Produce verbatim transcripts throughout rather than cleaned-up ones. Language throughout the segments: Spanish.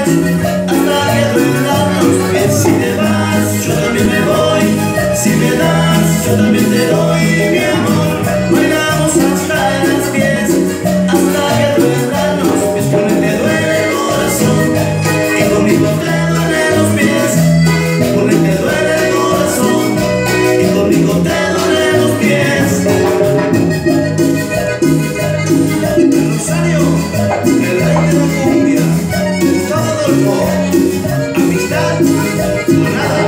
hasta que duelan los pies. Si te vas, yo también me voy. Si me das, yo también te doy mi amor. Bailamos hasta las diez, hasta que duelan los pies. Porque te duele el corazón y conmigo te duelen los pies. Porque te duele el corazón y conmigo te duelen los pies. Rosario, el rey de la cumbia, Gustavo Adolfo, amistad, nada.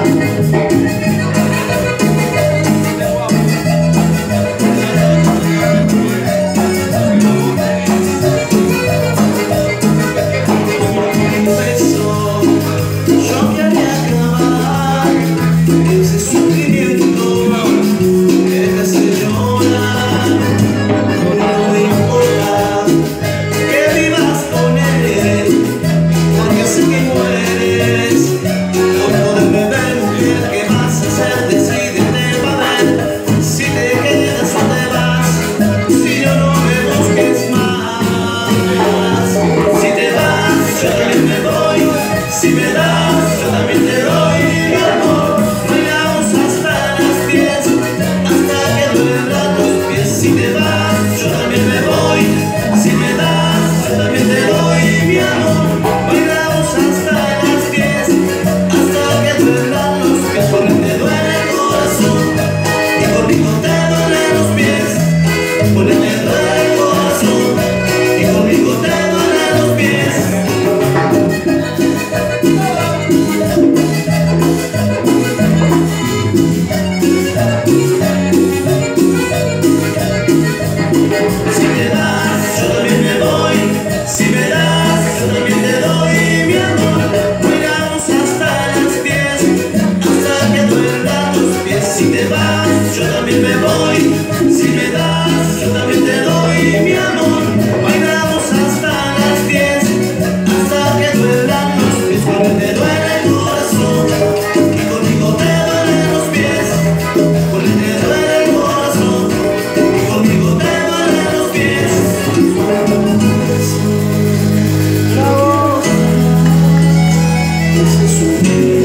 Si me das, yo también te doy mi amor. Bailamos hasta las diez, hasta que duelan los pies. Si te vas, yo también me voy. Si me das, yo también te doy mi amor. Bailamos hasta las diez, hasta que duelan los pies. Porque te duele el corazón y conmigo te duelen los pies. Porque te duele el corazón y conmigo te duelen los pies. Si me das, yo también me voy. Si me das, yo también te doy mi amor. Bailamos hasta las diez, hasta que duelan los pies. Si te vas, yo también me voy. Si me das, yo también te doy mi amor. Bailamos hasta las diez, hasta que duelan los pies. Porque te duele el corazón y conmigo te duelen los pies. Porque te duele el corazón y conmigo te duelen los pies. Bravo. Ese es un